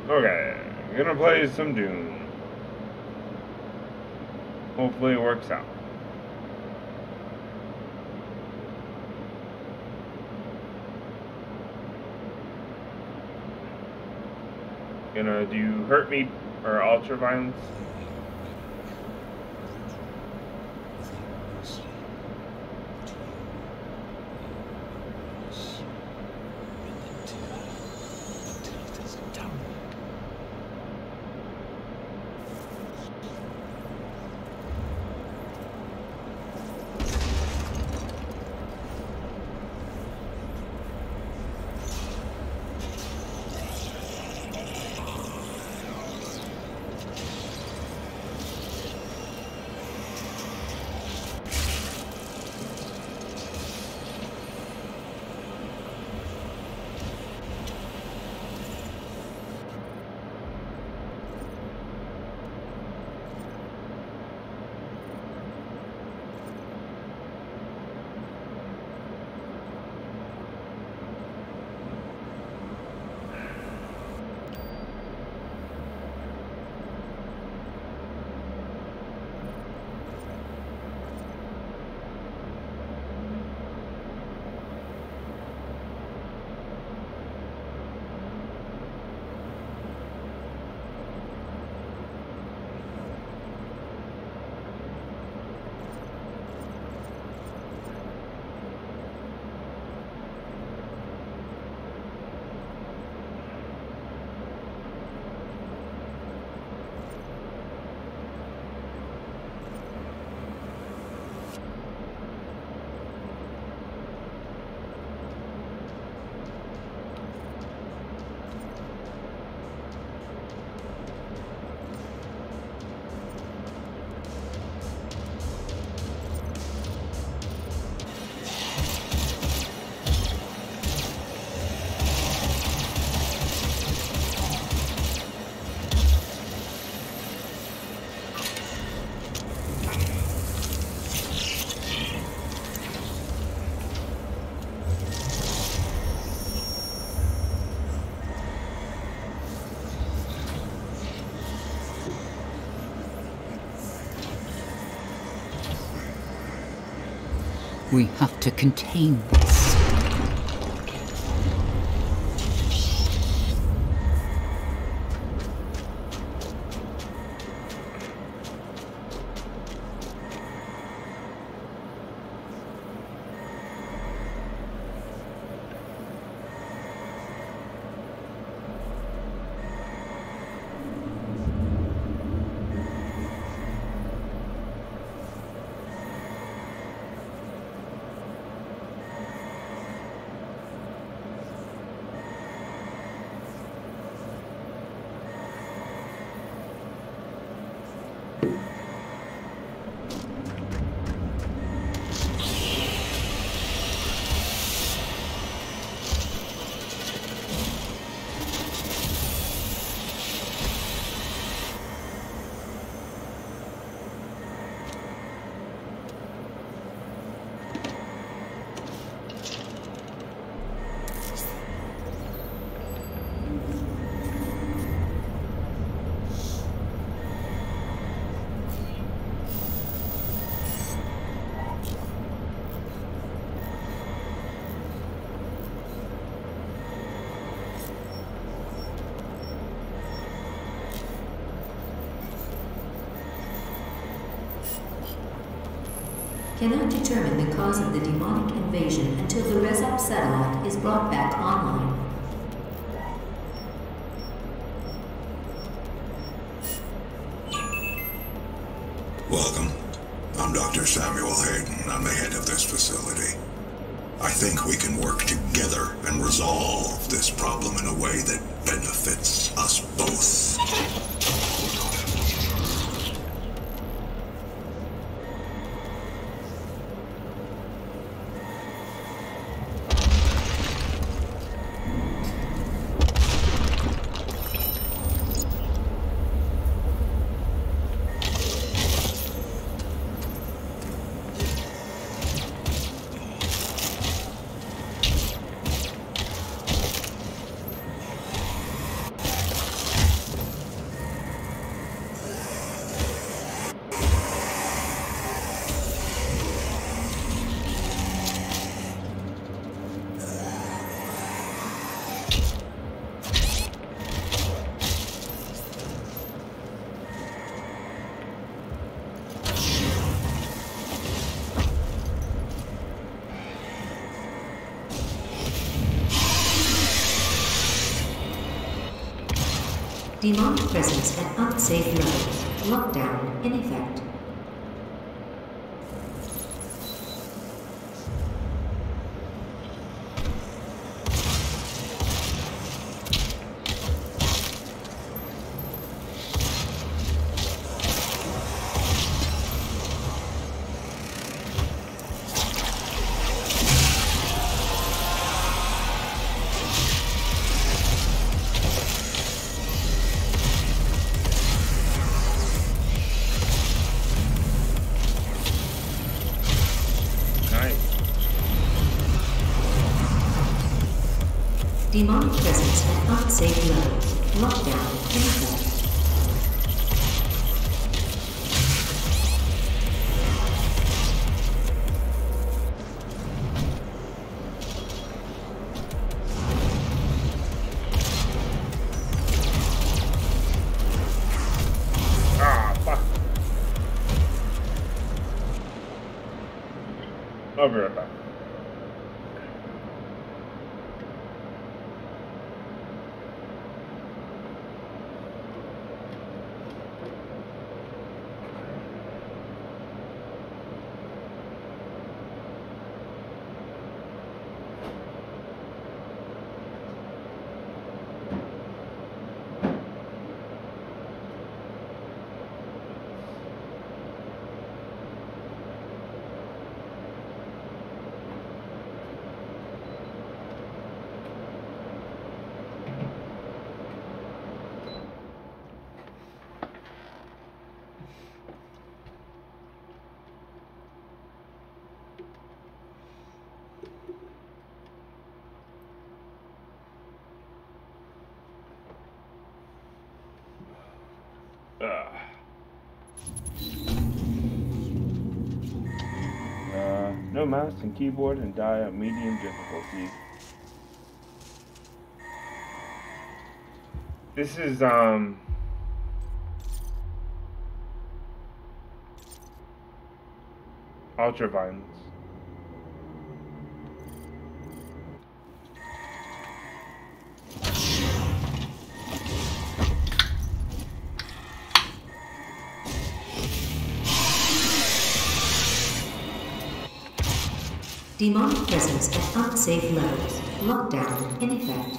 Okay, I'm gonna play some Doom. Hopefully it works out. Gonna do Hurt Me or Ultra Violence. We have to contain this. Cannot determine the cause of the demonic invasion until the Resup satellite is brought back online. Welcome. I'm Dr. Samuel Hayden. I'm the head of this facility. I think we can work together and resolve this problem in a way that benefits us both. Demonic presence at unsafe levels. Lockdown in effect. Demonic presence at unsafe levels. Lockdown in effect. Ah, fuck. I'll be right back. No mouse and keyboard and die at medium difficulty. This is ultra violence. Demonic presence at unsafe levels. Lockdown in effect.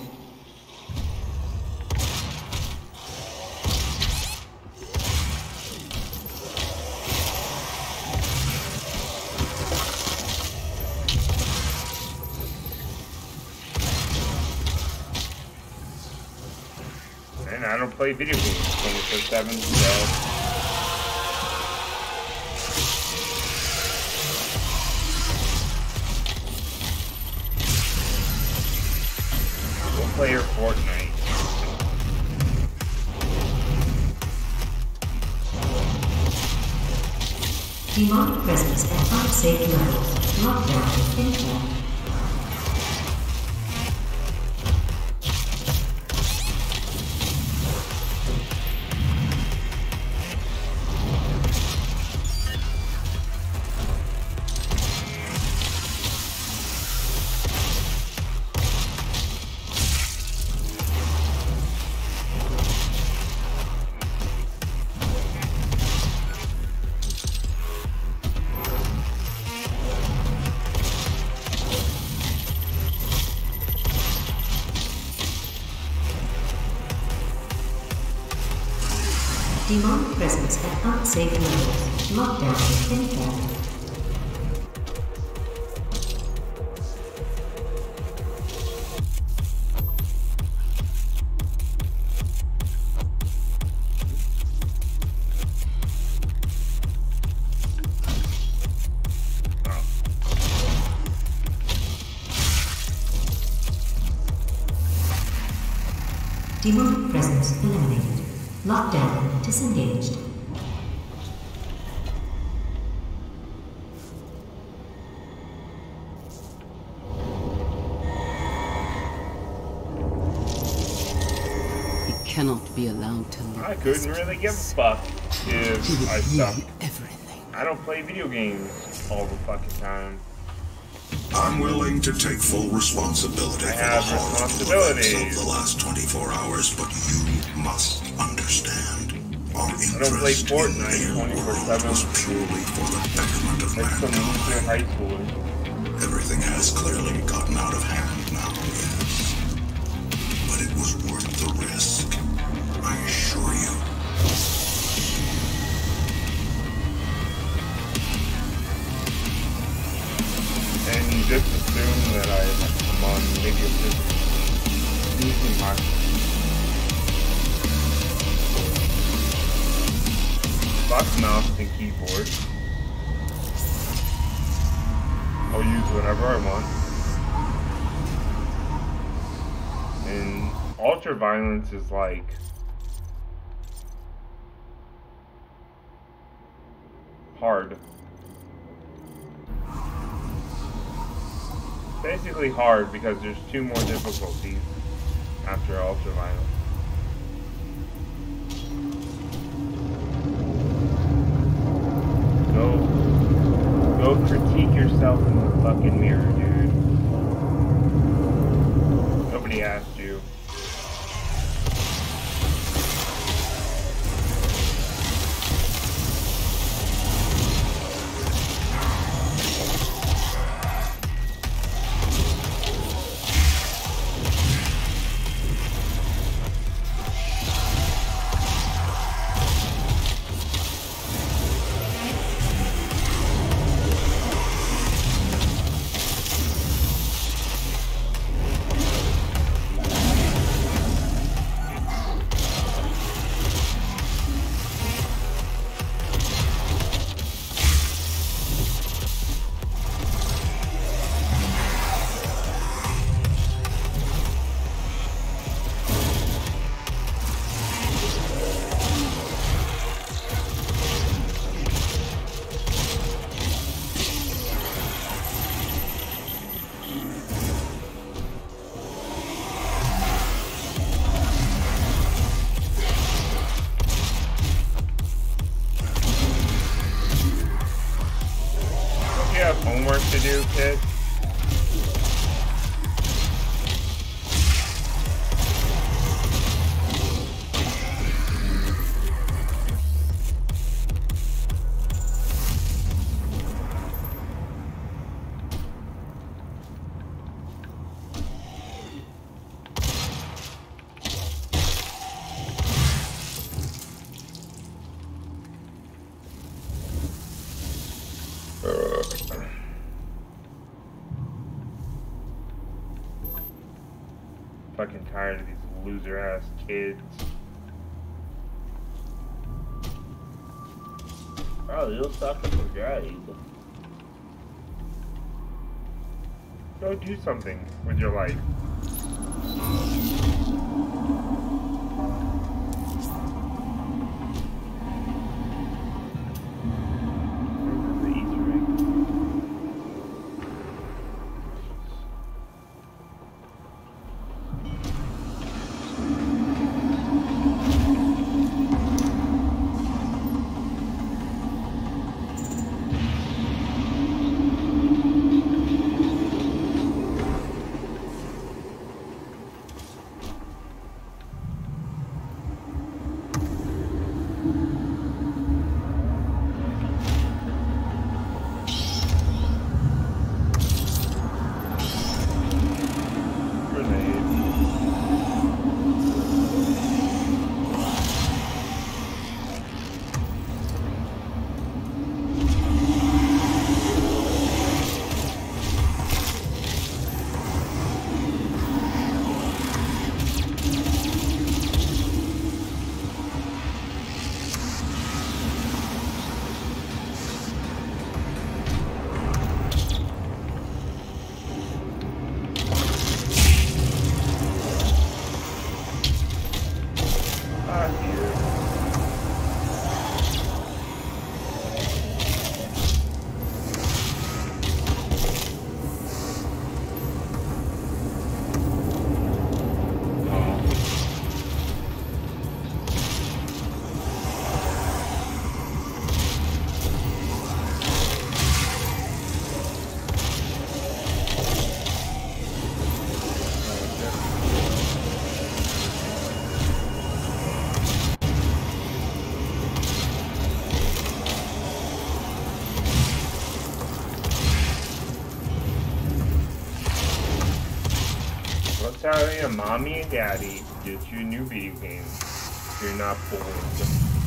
And I don't play video games 24/7, so. Player Fortnite. Demonic presence at unsafe levels. Lockdown in effect. Demonic presence at unsafe levels. Lockdown in effect. Demonic presence eliminated. Lockdown disengaged. He cannot be allowed to live. I couldn't really give a fuck if I suck. Everything. I don't play video games all the fucking time. I'm willing to take full responsibility for the horrible events of the last 24 hours, but you must understand. Our interest in their world was purely for the betterment of mankind. High schoolers. Everything has clearly gotten out of hand now, yes. But it was worth the risk, I assure you. And you just assume that I'm on maybe a just using my mouse and keyboard. I'll use whatever I want. And ultra violence is like hard. Basically hard because there's 2 more difficulties after ultra violence. Go critique yourself in the fucking mirror, dude. Nobody asked you. Homework to do, kid. Fucking tired of these loser ass kids. Oh, you're sucking for grade. Go do something with your life. to mommy and daddy to get you a new video game. You're not bored.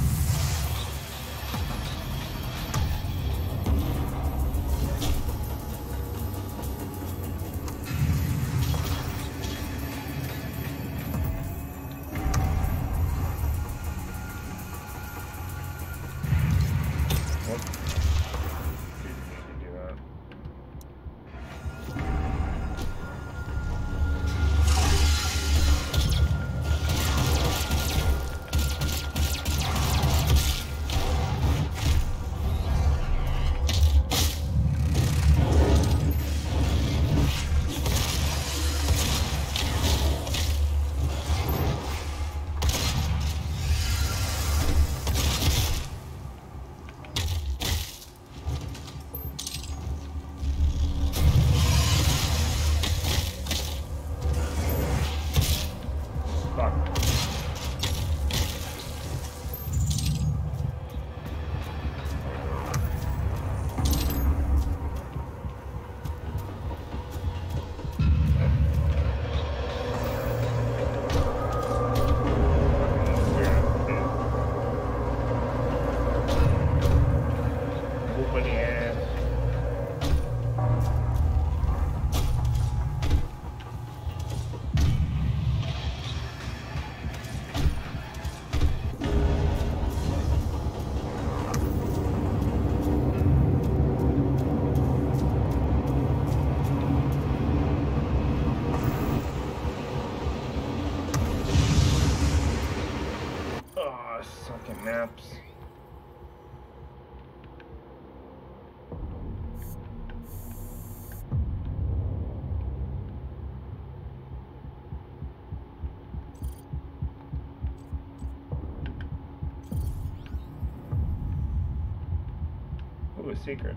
Sucking naps. Ooh, a secret.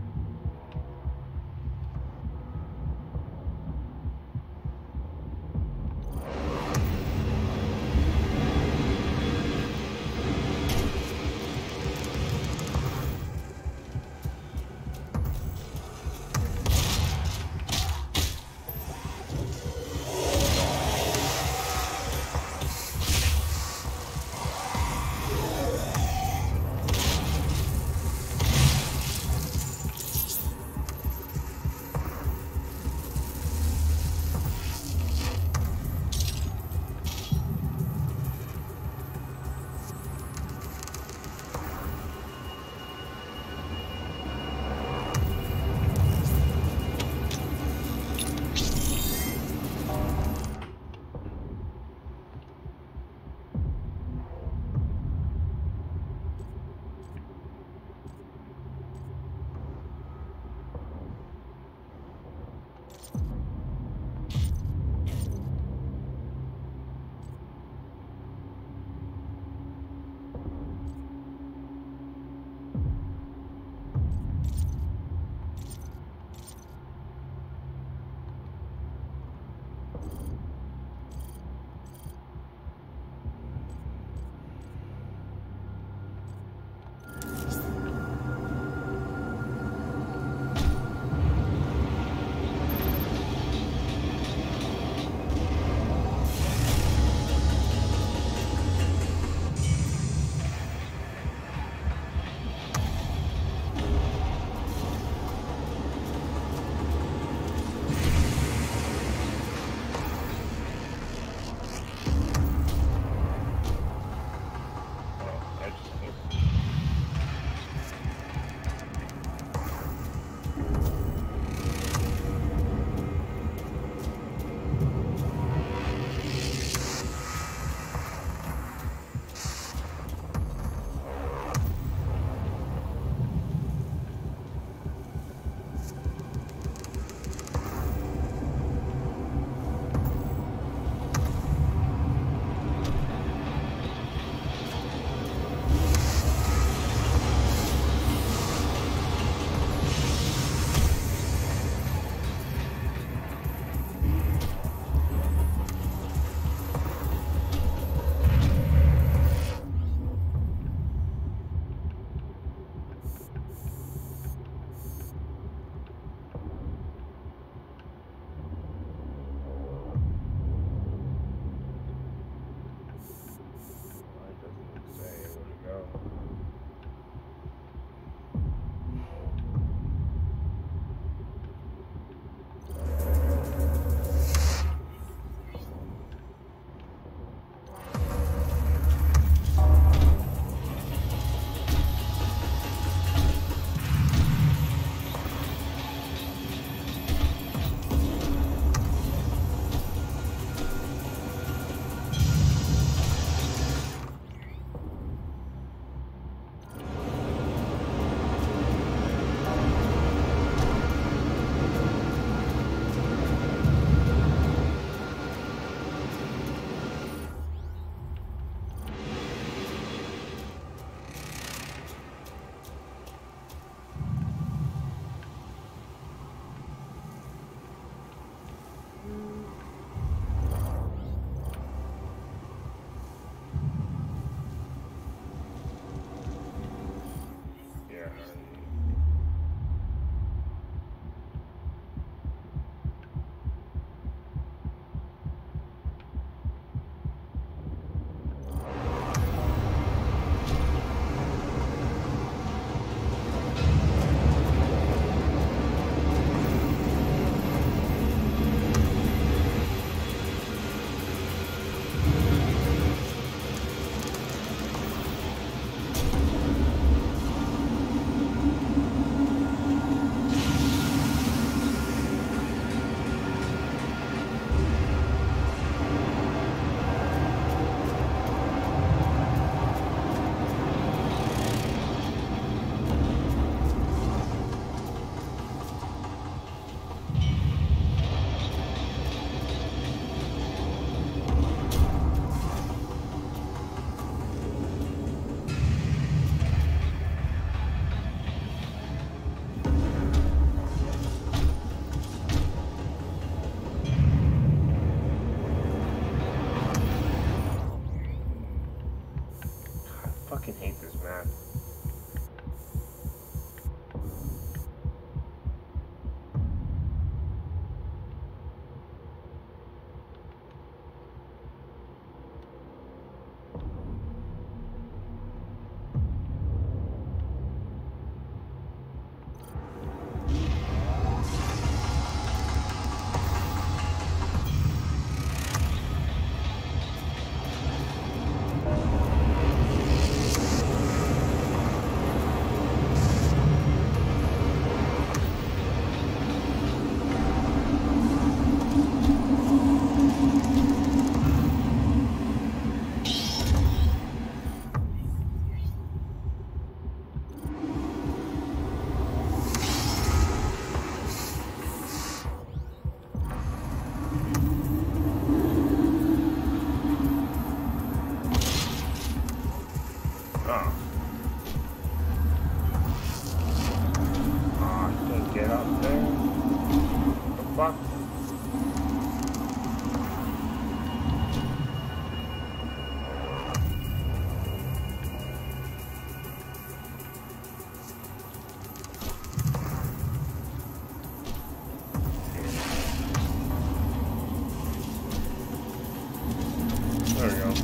fucking hate this map. There we go.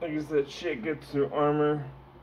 Like I said, shit gets through armor.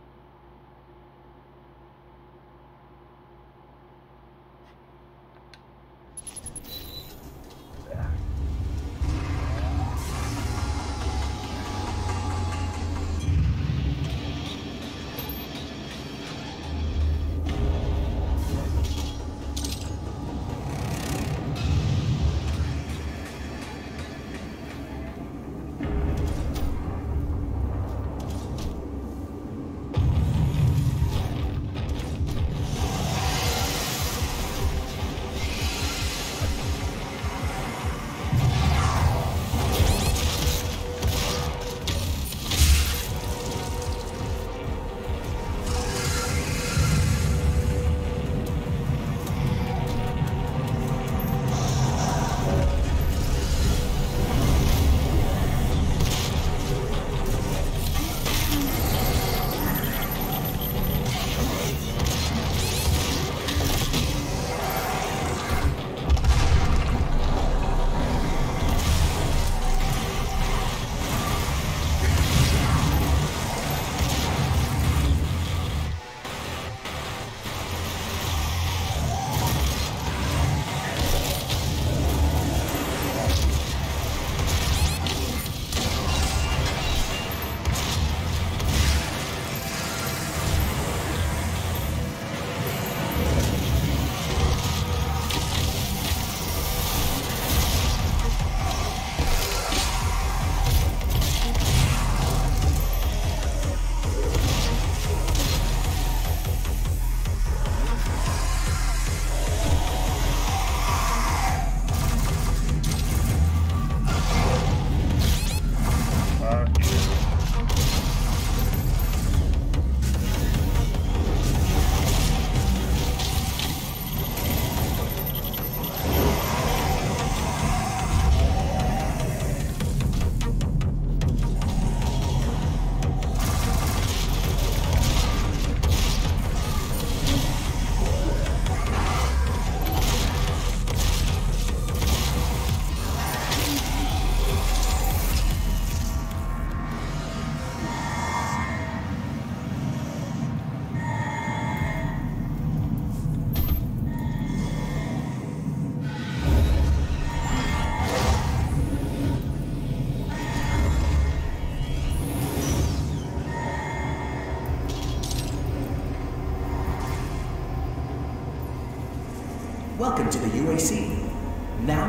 Welcome to the UAC. Now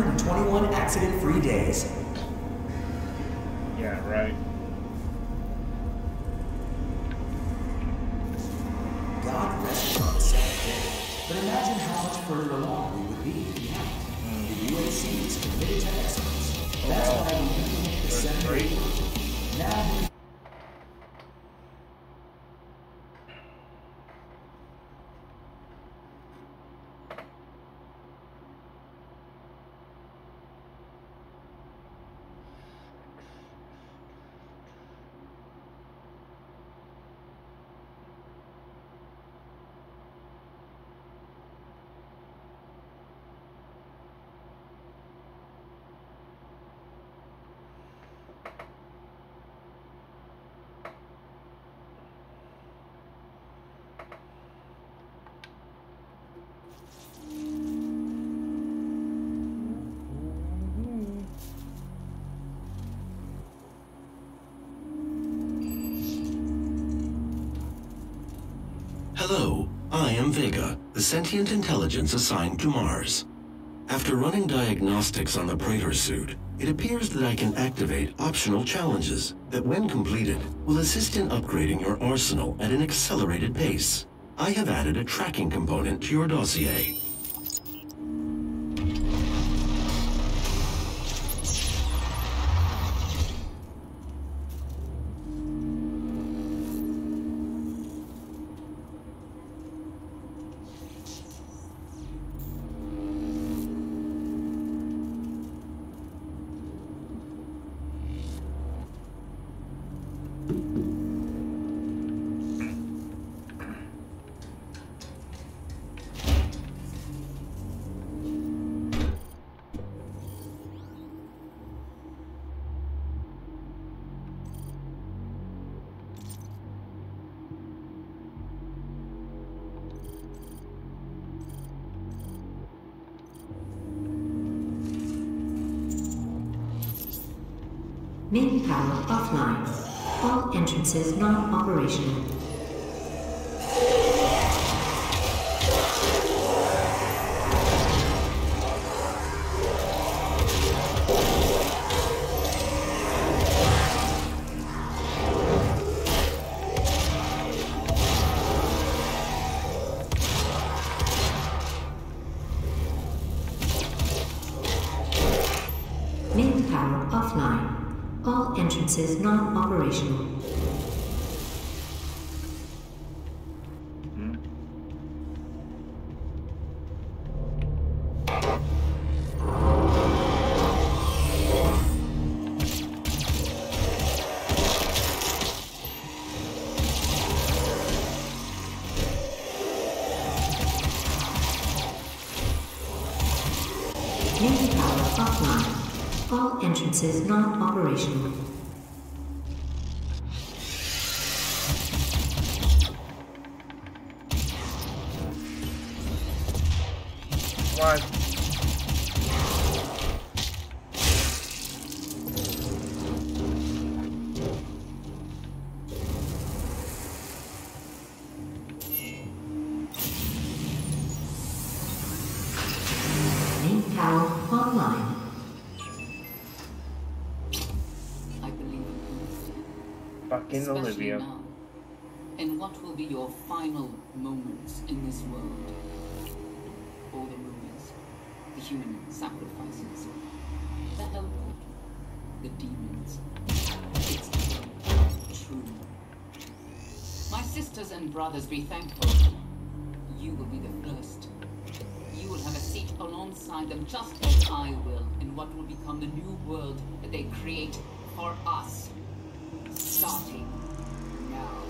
221 accident-free days. Yeah, right. God rested on the seventh day, but imagine how much further along we would be if we hadn't. The UAC is committed to excellence. That's why we implement the 7-day work. Now Hello, I am Vega, the sentient intelligence assigned to Mars. After running diagnostics on the Praetor suit, it appears that I can activate optional challenges that, when completed, will assist in upgrading your arsenal at an accelerated pace. I have added a tracking component to your dossier. Main power offline. All entrances non-operational. Main power offline. All entrances non-operational. Main power offline. All entrances non-operational. What? Main power online. I believe in you. Fucking Especially Olivia. now. And what will be your final moments in this world? All the rumors, the human sacrifices, the hellboat, the demons. It's true. My sisters and brothers, be thankful. You will be the first. You will have a seat alongside them, just as I will, in what will become the new world that they create for us. Starting now.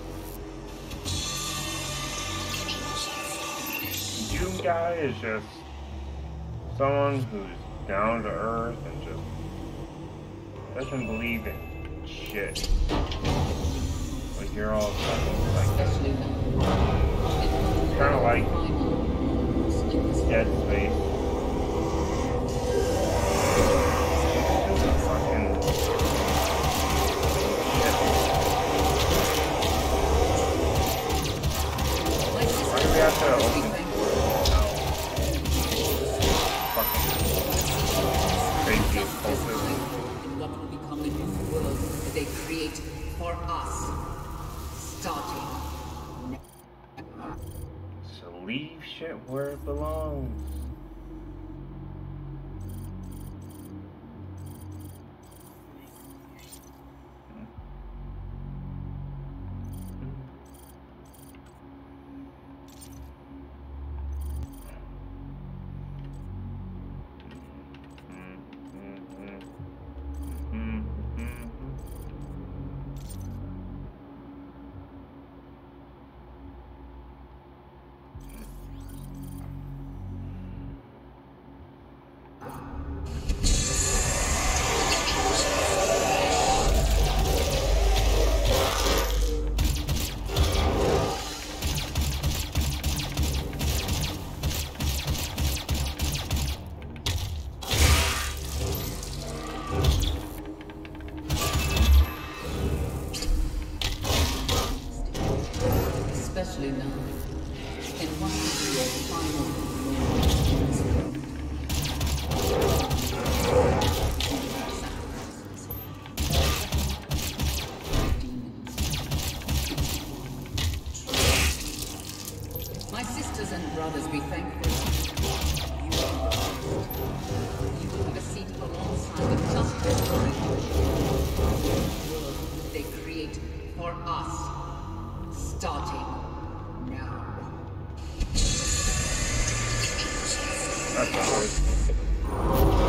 You guy is just someone who's down to earth and just doesn't believe in shit. Like you're all fucking like that. Especially now. Kind of like In this Dead Space. Fucking shit. Why do we have to open the door now? Fucking crazy cultist. in what will become the new world that they create for us. Starting now. So leave shit where it belongs. Especially now. And what will be your final moment in this world? My sisters and brothers, be thankful. You will have a seat alongside them, just as I will. They create for us. Starting now. That's not good.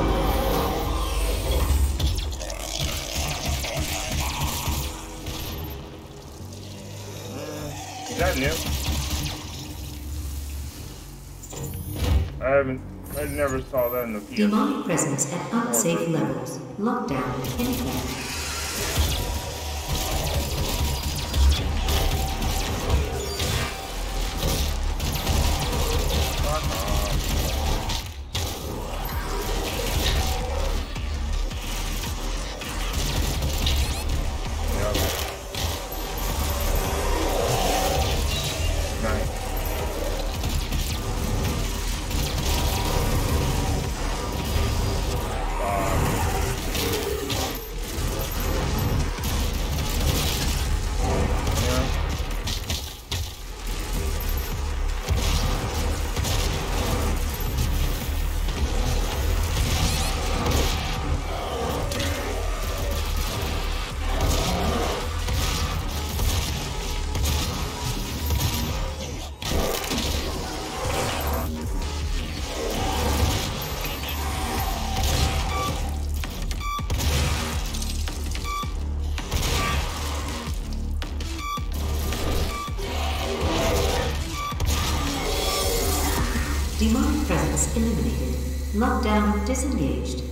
Is that new? I never saw that in the PS. Demonic presence at unsafe levels. Lockdown in effect. threats eliminated. Lockdown disengaged.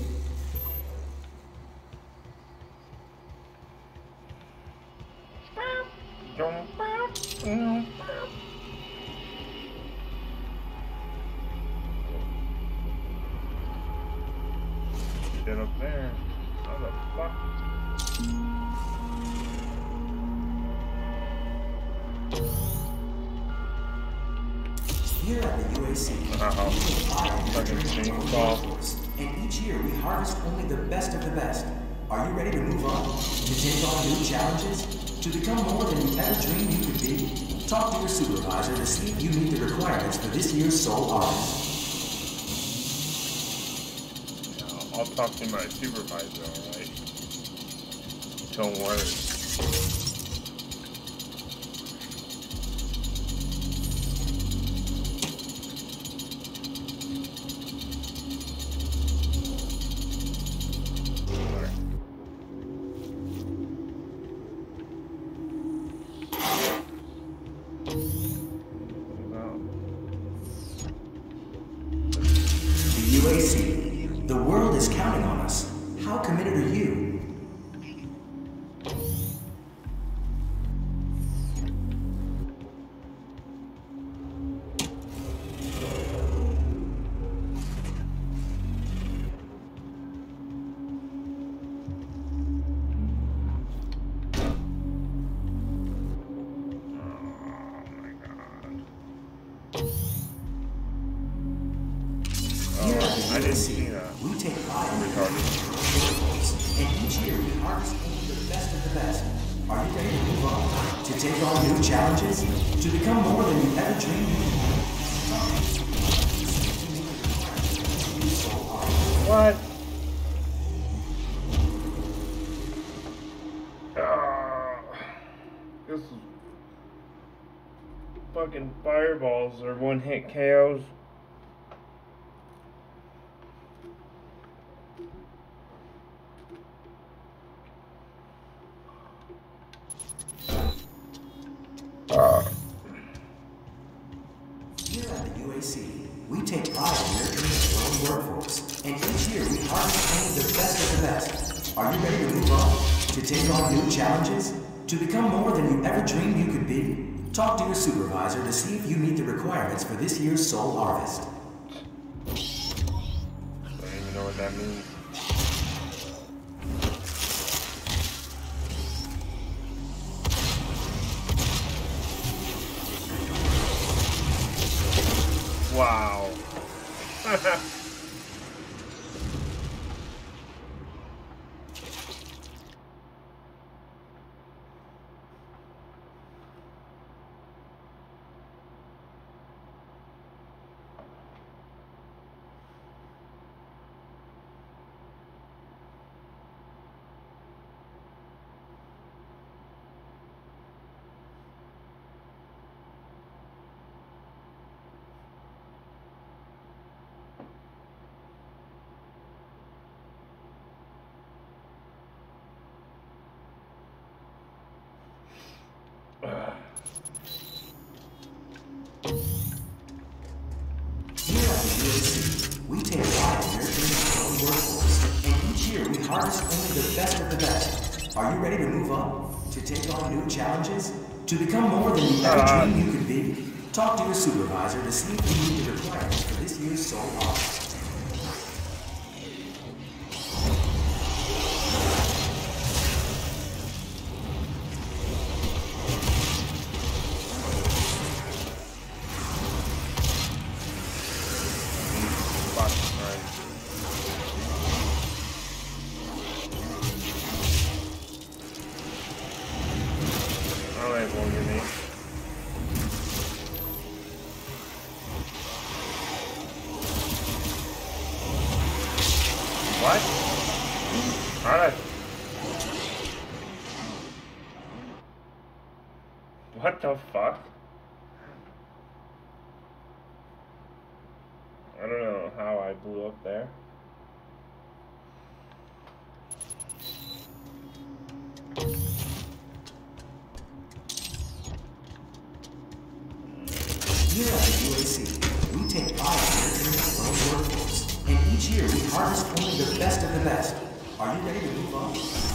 Shit up there. How the fuck? Here at the UAC, we fire Fucking chainsaw. and each year we harvest only the best of the best. Are you ready to move on? To take on new challenges? To become more than you ever dreamed you could be? Talk to your supervisor to see if you meet the requirements for this year's Soul Harvest. I'll talk to my supervisor, alright? Don't worry. UAC, the world is counting on us. How committed are you? I didn't see that. We take pride in Retarded. and each year we harvest only the best of the best. Are you ready to move on? To take on new challenges? To become more than you ever dreamed you could be? What? This is fucking fireballs or one-hit KOs. Here at the UAC, we take pride in nurturing a growing workforce, and each year we harvest only the best of the best. Are you ready to move on? To take on new challenges? To become more than you ever dreamed you could be? Talk to your supervisor to see if you meet the requirements for this year's Soul Harvest. I don't even know what that means. Wow. Here at the UAC, we take pride in nurturing a growing workforce, and each year we harvest only the best of the best. Are you ready to move on? To take on new challenges? To become more than you ever dreamed you could be? Talk to your supervisor to see if you meet the requirements for this year's Soul Harvest. What? Alright. What the fuck? I don't know how I blew up there. Here at the UAC, we take pride in nurturing a growing challenges only the best of the best. Are you ready to move on?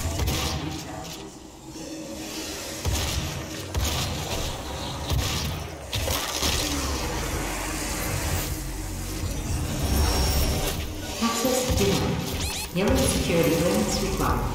Access denied. Yellow security clearance required.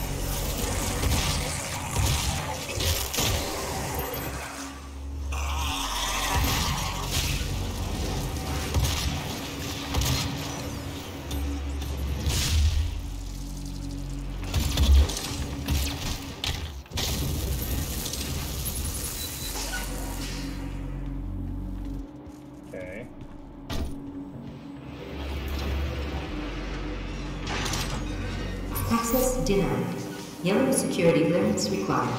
Okay. Access denied. Yellow security clearance required.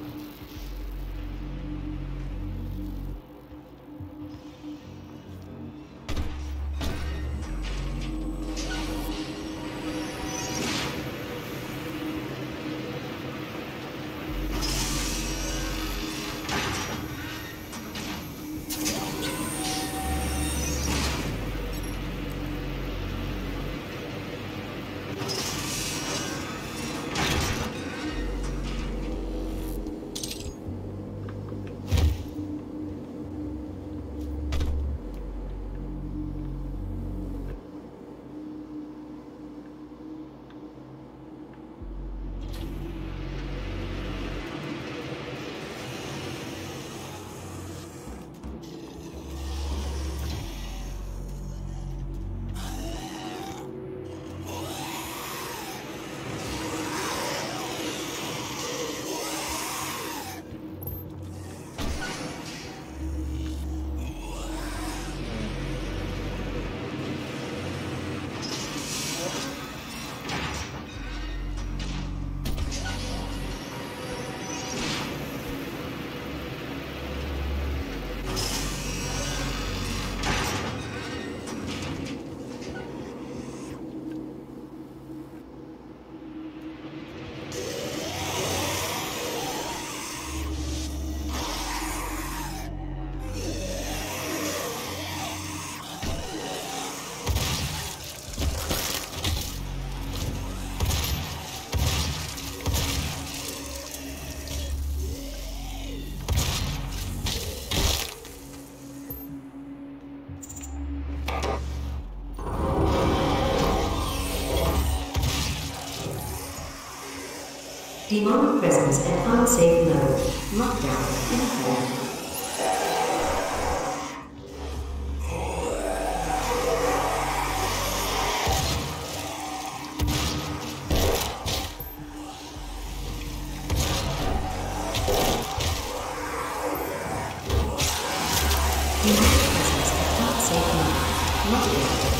Demonic presence at unsafe level. Lockdown in effect. Demonic presence at unsafe level. Lockdown.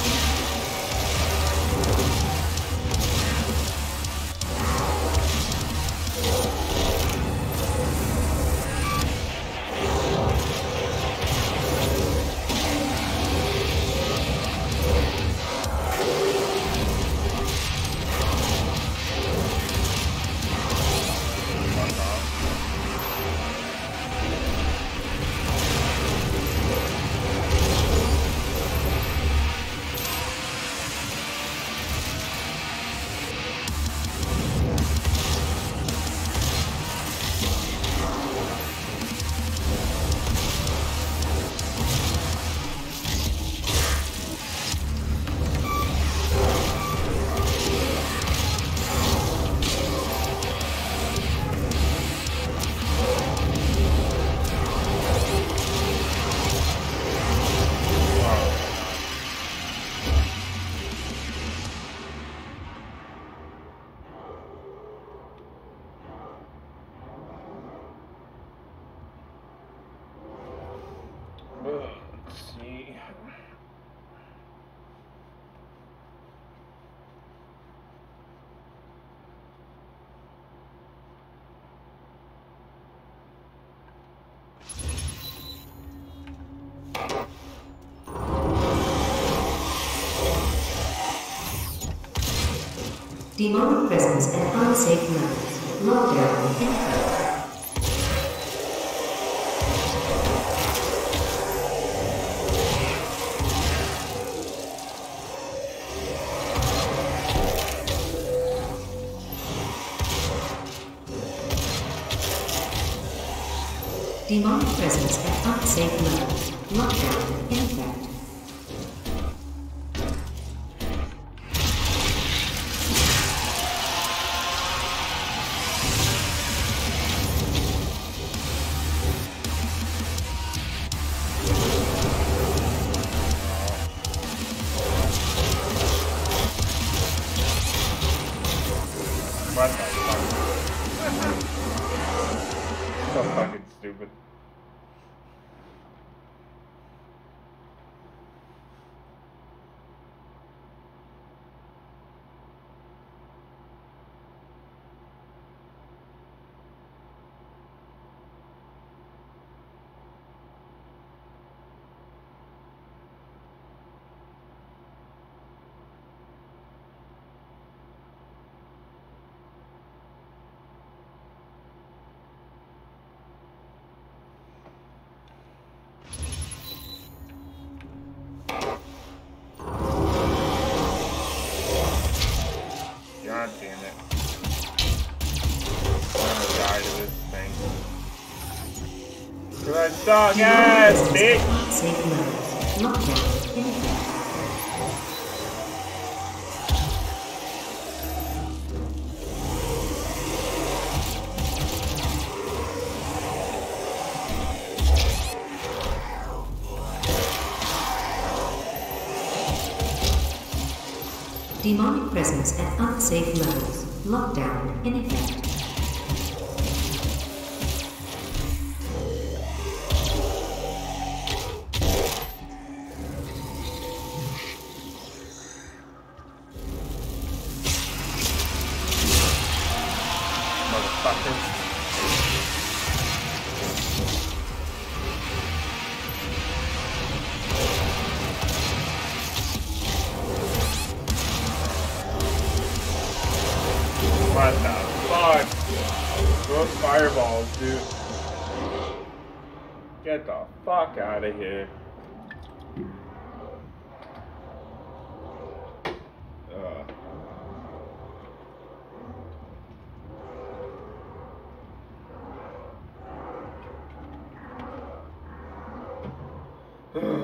Let's see. Demonic presence at unsafe levels. Lockdown in effect. Demonic presence at unsafe levels. Lockdown in effect. What the fuck? So fucking stupid. God damn it. I'm gonna die to this thing. Cause I suck ass, bitch! Safe levels. Lockdown in effect. Demonic presence at unsafe levels. Lockdown in effect. Motherfucker. What the fuck? Those fireballs, dude. Get the fuck out of here. Ugh.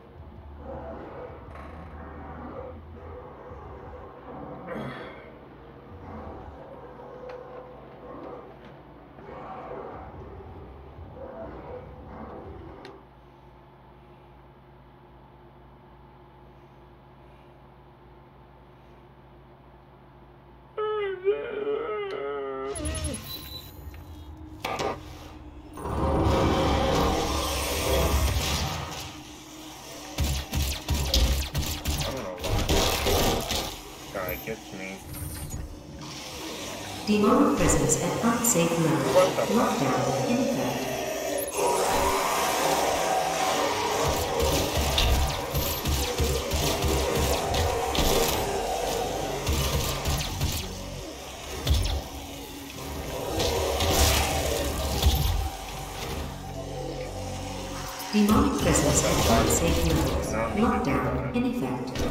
Gets me. Demonic presence at unsafe levels. What the fuck? Lockdown in effect. Demonic presence at unsafe levels. Lockdown in effect.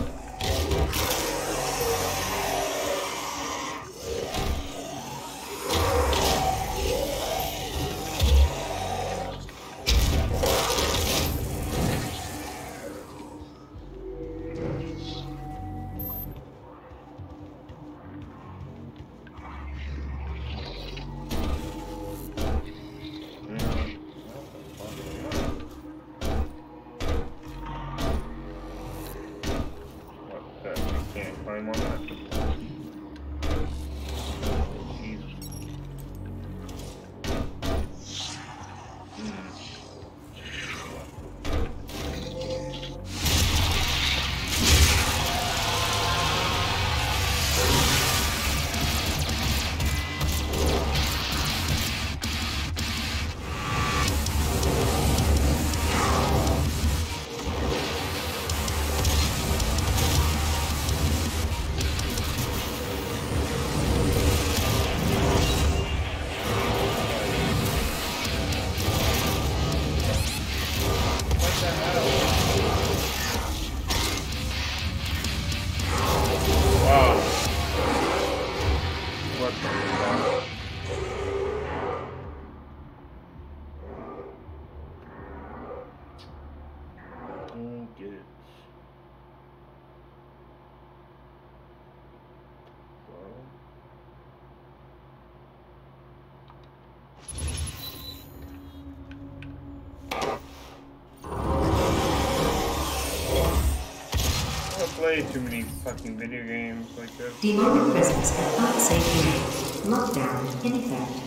play too many fucking video games like this. Demonic presence at unsafe limit. Lockdown in effect.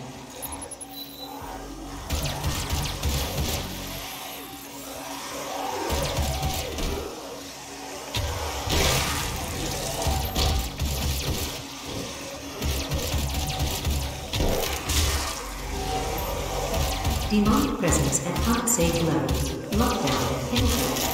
Demonic presence at unsafe level. Lockdown in effect.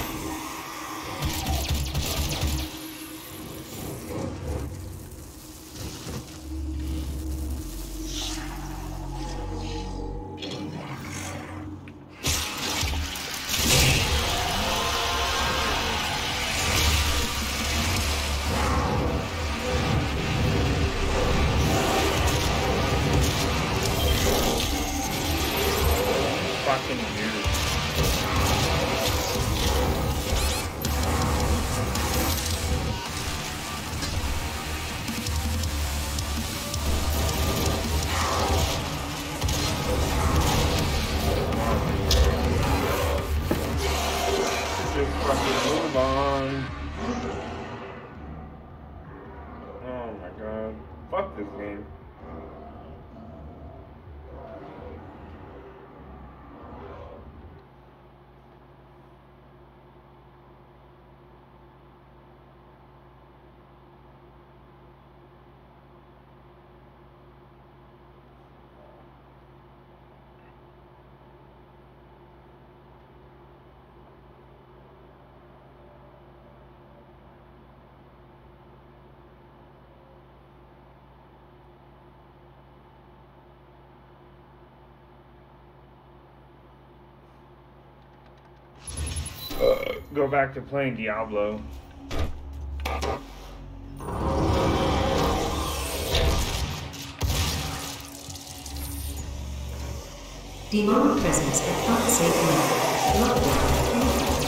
Fucking dude. Just fucking move on. Oh my god. Fuck this game. Go back to playing Diablo. Demonic presence at unsafe level. Lockdown in effect.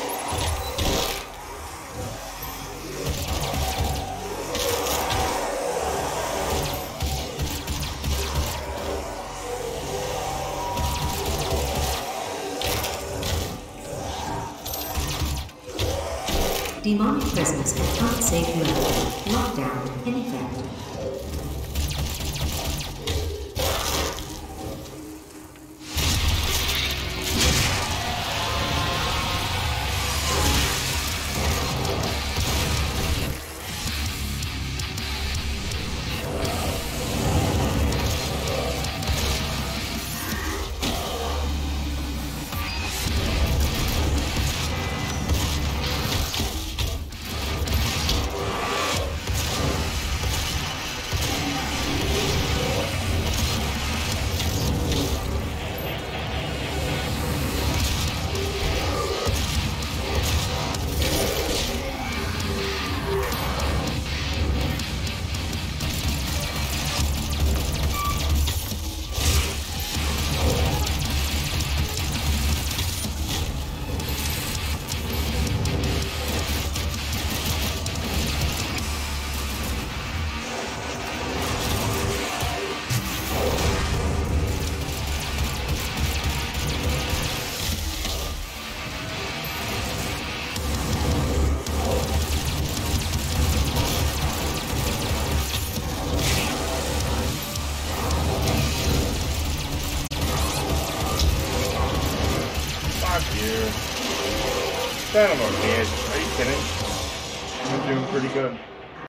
Demonic presence at unsafe level. Lockdown in effect. Son of a bitch. Are you kidding? I'm doing pretty good.